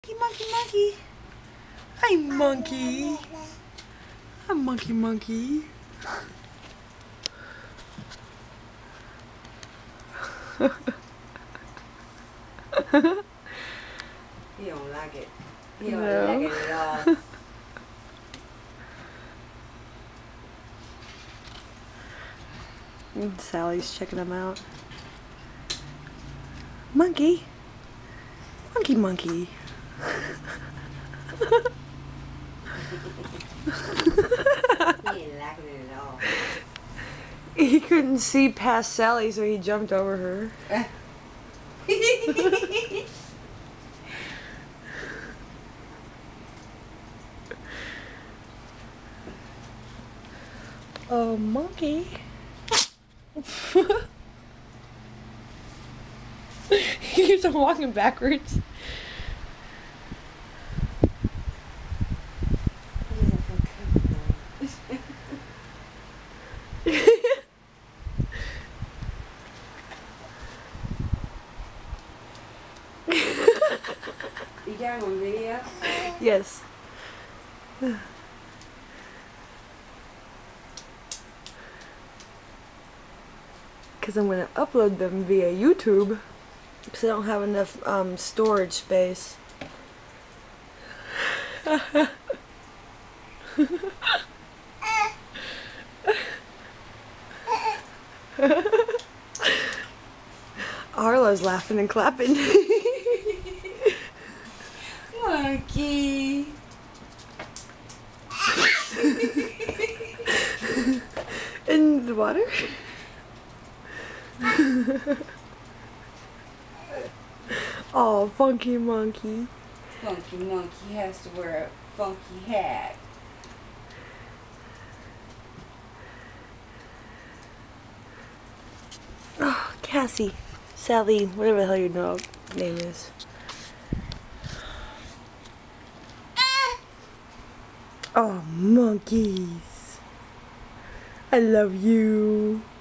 Monkey. Hi, monkey. Hi, monkey. He don't like it. He don't like it at all. Sally's checking him out. Monkey. Monkey. He ain't liking it at all. He couldn't see past Sally, so he jumped over her. Oh, monkey. He keeps on walking backwards. He doesn't feel comfortable. You got him on video? Yes. Because I'm going to upload them via YouTube. Because I don't have enough storage space. Arlo's laughing and clapping. Monkey. In the water? Oh, funky monkey. Funky monkey has to wear a funky hat. Oh, Cassie. Sally, whatever the hell your dog name is. Oh, monkeys. I love you.